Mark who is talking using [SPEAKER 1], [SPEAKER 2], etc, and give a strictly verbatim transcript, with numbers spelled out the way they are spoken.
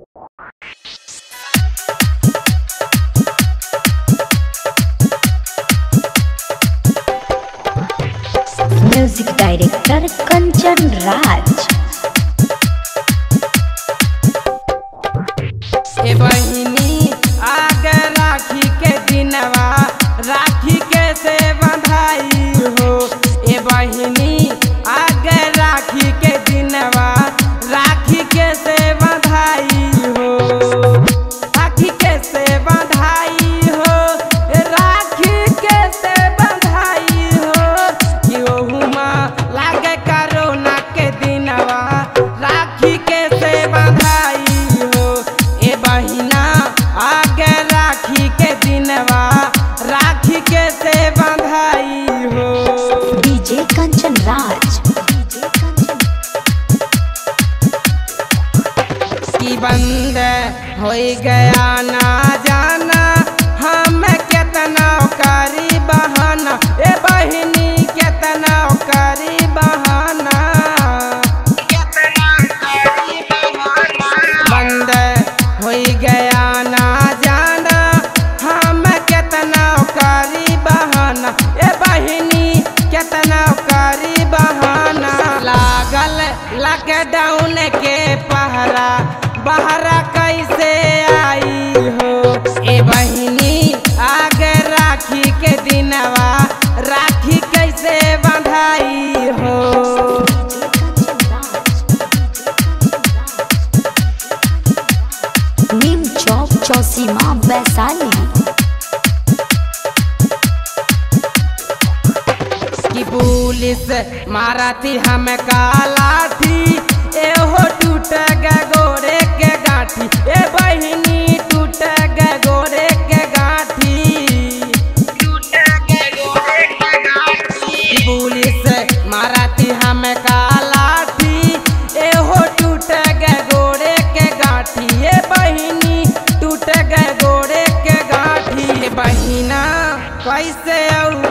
[SPEAKER 1] Music director Kanchan Raj.
[SPEAKER 2] ए बहिनी आगे राखी के दिनवा राखी के से बंधाई हो। ए बहिनी आगे राखी के दिनवा राखी के से बंधाई हो। राखी के से बंधाई हो, राखी के से बंधाई हो। कि ओहुमा लागे कोरोना के दिनवा राखी के से बंधाई हो। ए बहिना आगे राखी के दिनवा राखी के से बंधाई हो।
[SPEAKER 1] डीजे कंचन राज।
[SPEAKER 2] की बंद हो गया ना जाना हम कितना करी बहाना। ए बहिनी कितना करी बहाना। बंद हो गया ना जाना हम कितना करी बहाना। ए बहिनी कितना करी बहाना। लागल लॉकडाउन के पहरा बहरा कैसे आई हो। ए बहिनी आगे राखी के दिनवा राखी कैसे बंधाई हो।
[SPEAKER 1] नीम चौक चौसीमा वैशाली।
[SPEAKER 2] कि पुलिस मारती हम लाठी एहो टूट गे गोरे के गाठी। ए बहिनी टूट गे गोरे के गाठी। पुलिस मारती हम लाठी एहो टूट गे गोरे के गाठी। ए बहिनी टूट गे गोरे के गाठी। बहिना कैसे